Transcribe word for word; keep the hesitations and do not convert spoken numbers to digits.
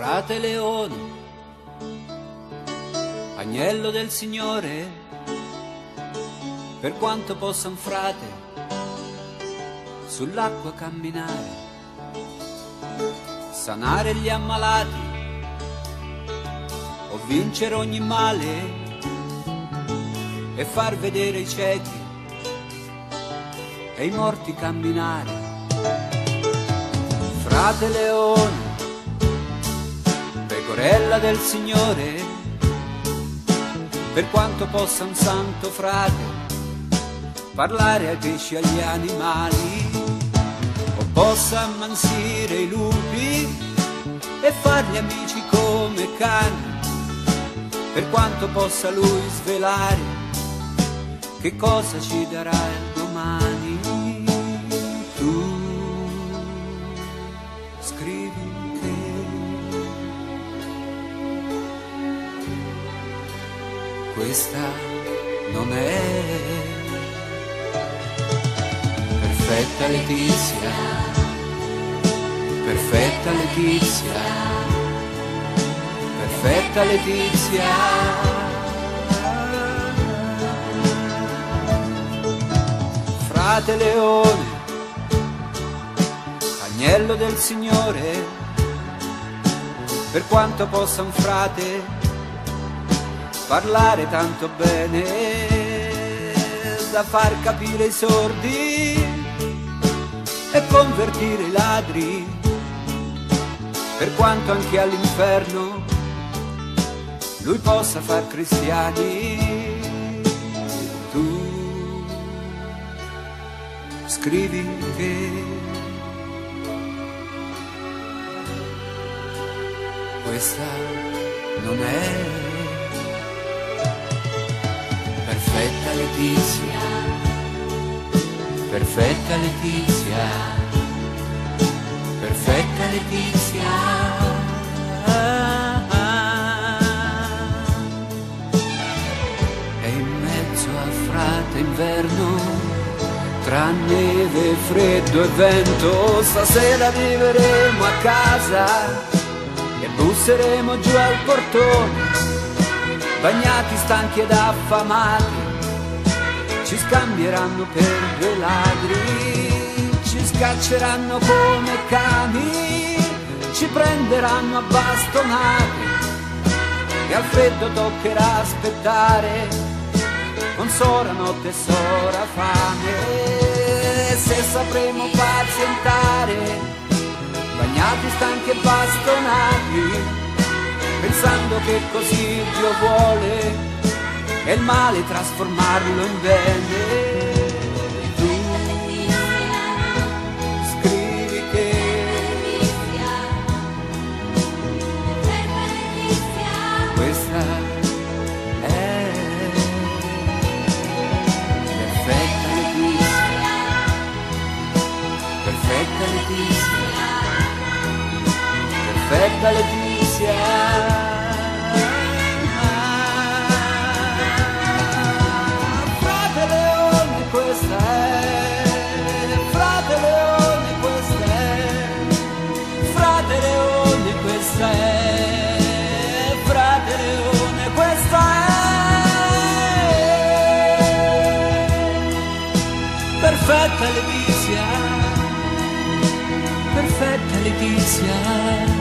Frate Leone, agnello del Signore, per quanto possa un frate sull'acqua camminare, sanare gli ammalati o vincere ogni male e far vedere i ciechi e i morti camminare. Frate Leone, pecorella del Signore, per quanto possa un santo frate parlare ai pesci e agli animali, o possa ammansire i lupi e fargli amici come cani, per quanto possa lui svelare che cosa ci darà il domani. Tu scrivi che questa non è perfetta Letizia, perfetta Letizia, perfetta Letizia. Frate Leone, agnello del Signore, per quanto possa un frate parlare tanto bene da far capire i sordi e convertire i ladri, per quanto anche all'inferno lui possa far cristiani. Tu scrivi che questa non è perfetta Letizia, perfetta Letizia, perfetta Letizia. E in mezzo a frate inverno, tra neve, freddo e vento, stasera vivremo a casa e busseremo giù al portone, bagnati, stanchi ed affamati, ci scambieranno per due ladri, ci scacceranno come cani, ci prenderanno a bastonate e al freddo toccherà aspettare con sola notte e sola fame. Se sapremo pazientare, bagnati, stanchi e bastonati, pensando che così Dio vuole e il male trasformarlo in bene. Tu scrivi che questa è perfetta Letizia, perfetta Letizia, perfetta Letizia. Perfetta Letizia, perfetta Letizia.